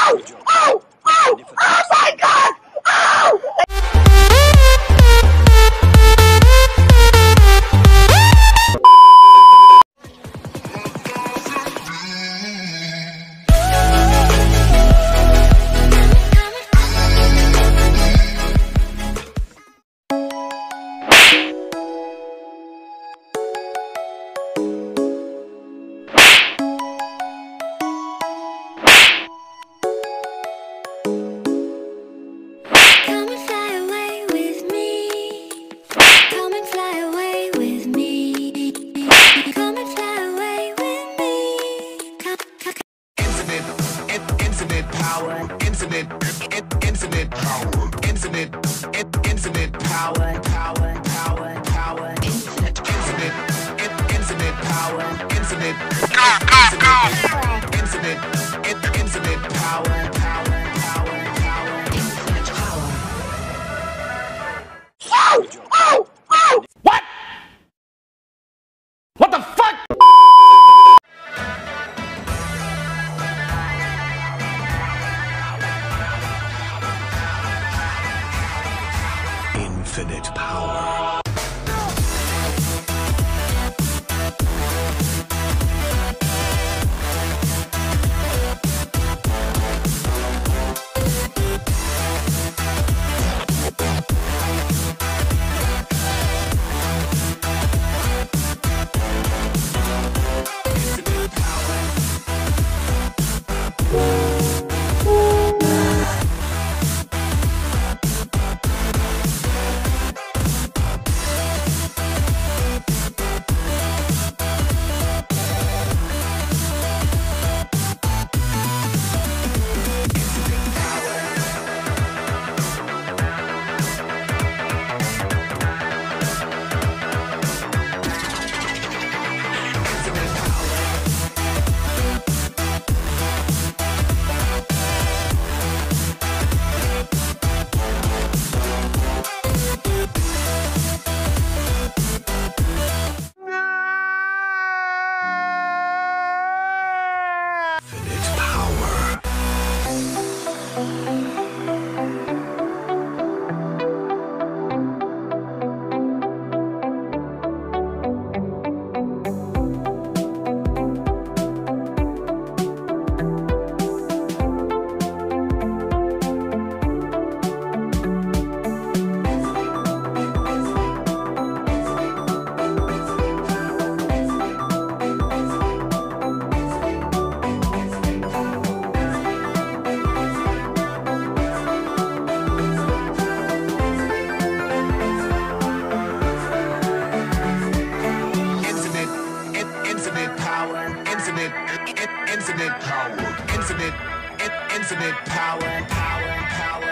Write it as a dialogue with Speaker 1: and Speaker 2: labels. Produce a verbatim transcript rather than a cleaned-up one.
Speaker 1: Oh! Oh! Oh! Oh my God! Oh!
Speaker 2: Infinite power, infinite, infinite power, infinite, infinite power, power, power, power, infinite, infinite, infinite power, infinite, infinite, infinite, infinite power, power, power, power, infinite power.
Speaker 1: Oh! Oh! Oh!
Speaker 3: What? What the fuck?
Speaker 2: Infinite power. Infinite power, infinite, infinite power, infinite, infinite power, power, power.